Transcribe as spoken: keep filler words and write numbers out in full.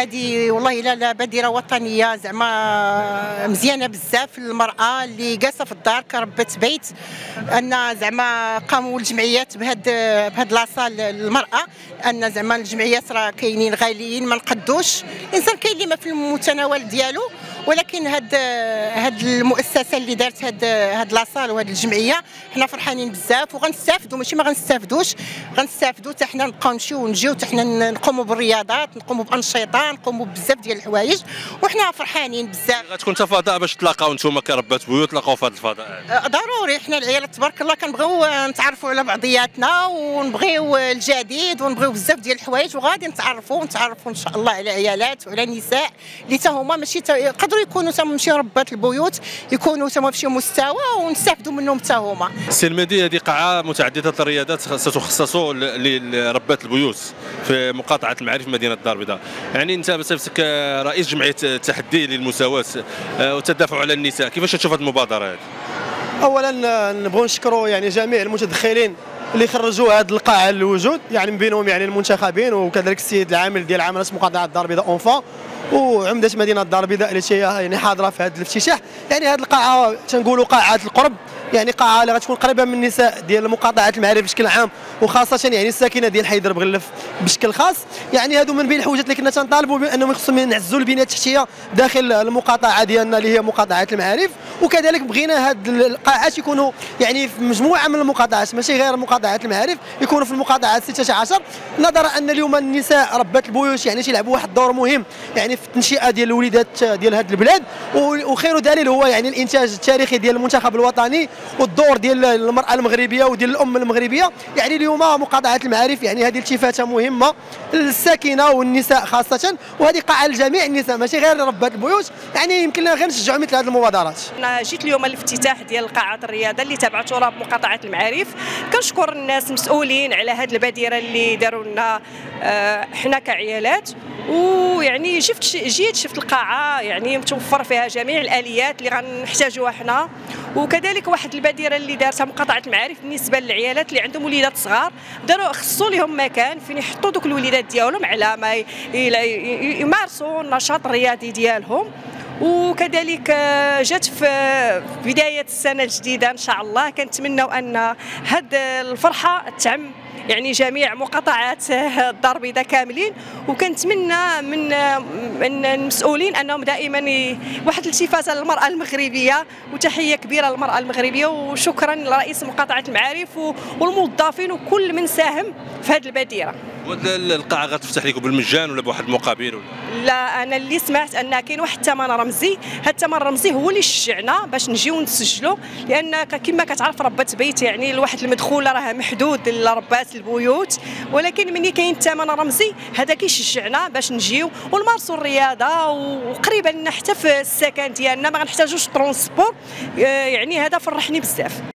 هذه والله لا لا بديره وطنيه زعما مزيانه بزاف للمراه اللي جالسه في الدار كربت بيت، ان زعما قاموا الجمعيات بهاد بهاد لاصال للمراه، ان زعما الجمعيات راه كاينين غاليين ما نقدوش، الانسان كاين اللي ما في المتناول ديالو، ولكن هاد هاد المؤسسه اللي دارت هاد هاد لاصال وهاد الجمعيه حنا فرحانين بزاف وغنستافدوا، ماشي ما غنستافدوش، غنستافدوا حتى حنا نبقاو نمشيو ونجيو حتى حنا نقوموا بالرياضات، نقوموا بانشطه، نقوموا بزاف ديال الحوايج وحنا فرحانين بزاف. غتكون حتى فضاء باش تلاقاو نتوما كربات بيوت تلاقاو في هذا الفضاء؟ ضروري، حنا العيالات تبارك الله كنبغيو نتعرفوا على بعضياتنا ونبغيو الجديد ونبغيو بزاف ديال الحوايج، وغادي نتعرفوا ونتعرفوا ان شاء الله على عيالات وعلى نساء اللي حتى هما ماشي يقدروا يكونوا حتى ماشي ربات البيوت، يكونوا حتى في شي مستوى ونستافدوا منهم حتى هما. السي المهدي، هذه قاعه متعدده الرياضات ستخصص لربات البيوت في مقاطعه المعارف مدينه الدار البيضاء، يعني انت بصفتك رئيس جمعيه التحدي للمساواه والتدافع على النساء، كيفاش تشوف هذه المبادره هذه؟ اولا نبغوا نشكروا يعني جميع المتدخلين اللي خرجوا هذه القاعه للوجود، يعني من بينهم يعني المنتخبين وكذلك السيد العامل ديال عمليه مقاطعه الدار البيضاء اونفا وعمده مدينه الدار البيضاء اللي هي يعني حاضره في هذا الافتتاح. يعني هذه القاعه تنقولوا قاعه القرب، يعني قاعه اللي غتكون قريبه من النساء ديال مقاطعه المعارف بشكل عام، وخاصه يعني الساكنه ديال حي درب غلف بشكل خاص. يعني هادو من بين الحوجات اللي كنا تنطالبوا بانهم خصهم ينعزوا البنيه التحتيه داخل المقاطعه ديالنا اللي هي مقاطعه المعارف، وكذلك بغينا هاد القاعات يكونوا يعني في مجموعه من المقاطعات ماشي غير مقاطعه المعارف، يكونوا في المقاطعات ستة عشر، نظرا ان اليوم النساء ربات البيوت يعني تيلعبوا واحد الدور مهم يعني في التنشئه ديال الوليدات ديال هذه البلاد، وخير دليل هو يعني الانتاج التاريخي ديال المنتخب الوطني والدور ديال المراه المغربيه وديال الام المغربيه. يعني اليوم مقاطعه المعارف يعني هذه التفاته مهمه للساكنه والنساء خاصه، وهذه قاعه لجميع النساء ماشي غير ربات البيوت، يعني يمكن لنا غير نشجعوا مثل هذه المبادرات. انا جيت اليوم الافتتاح ديال قاعه الرياضه اللي تابعه ترى بمقاطعه المعارف، كنشكر الناس المسؤولين على هذه البادره اللي داروا لنا حنا كعيالات، ويعني شفت جيت شفت القاعه يعني متوفر فيها جميع الاليات اللي غنحتاجوها حنا، وكذلك واحد البادره اللي دارتها مقاطعه المعارف بالنسبه للعيالات اللي عندهم وليدات صغار، داروا خصوا لهم مكان فين يحطوا دوك الوليدات ديالهم على ما يمارسوا النشاط الرياضي ديالهم. وكذلك جات في بدايه السنه الجديده ان شاء الله كنتمنوا ان هاد الفرحه تعم يعني جميع مقاطعات الدار البيضاء كاملين، وكنتمنى من من المسؤولين انهم دائما واحد الالتفاته للمراه المغربيه، وتحيه كبيره للمراه المغربيه، وشكرا لرئيس مقاطعه المعارف والموظفين وكل من ساهم في هذه البادره. القاعه غتفتح لكم بالمجان ولا بواحد المقابل ولا؟ لا، انا اللي سمعت ان كاين واحد الثمن رمزي، هذا الثمن الرمزي هو اللي شجعنا باش نجيو نسجلوا، لان كما كتعرف ربات بيت يعني الواحد المدخول راه محدود لربات البيوت، ولكن ملي كاين الثمن الرمزي هذا كيشجعنا باش نجيو ونمارسوا الرياضه، وقريبا لنا حتى في السكن ديالنا ما غنحتاجوش ترونسبور، يعني هذا فرحني بزاف.